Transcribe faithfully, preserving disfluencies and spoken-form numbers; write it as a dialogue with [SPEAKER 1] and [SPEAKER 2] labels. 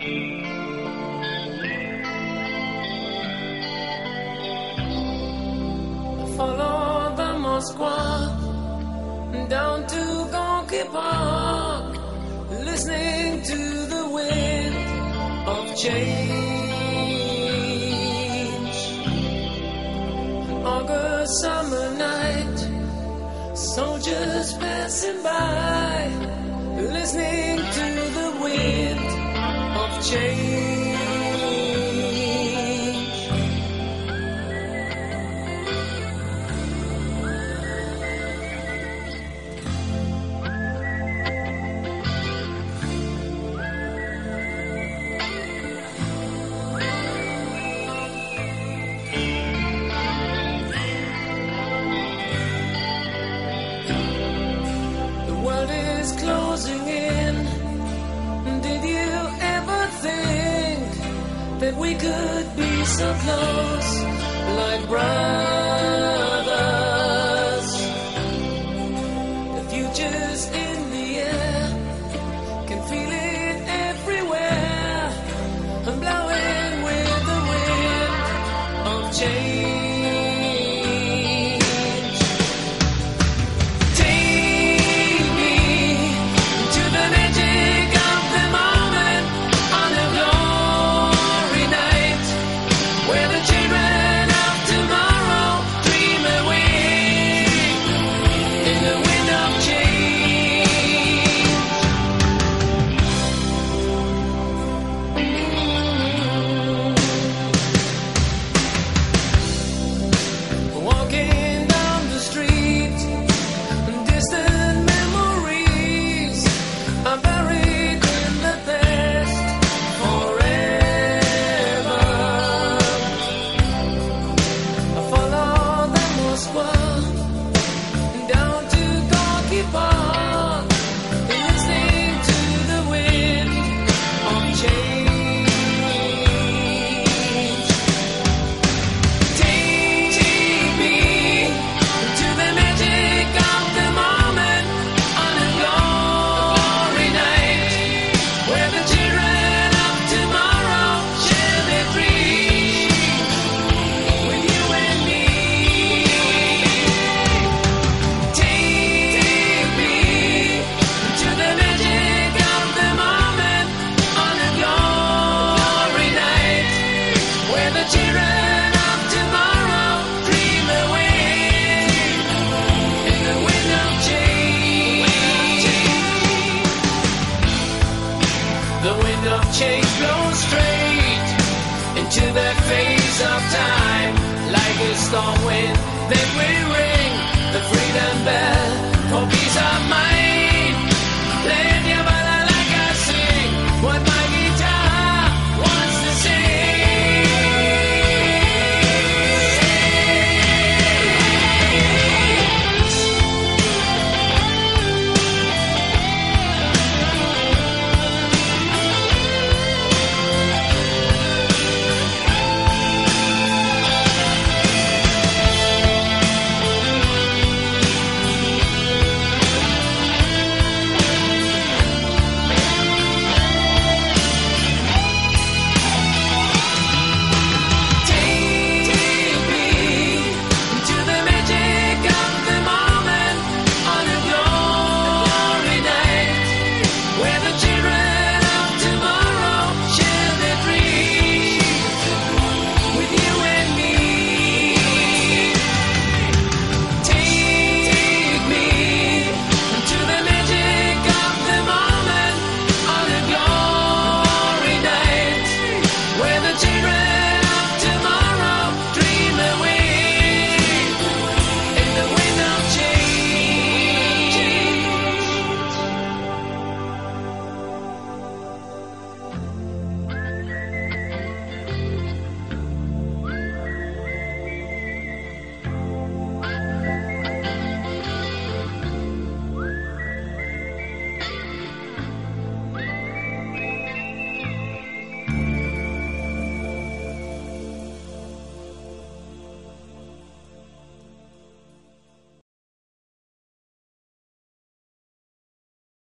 [SPEAKER 1] Follow the Moskva down to Gorky Park, listening to the wind of change. An August summer night, soldiers passing by, listening to the wind of change. Closing in. Did you ever think that we could be so close, like brothers? The future's in the air, can feel it everywhere. I'm blowing with the wind of change. Change blows straight into that phase of time, like a storm wind. Then we ring the freedom bell for peace of mind.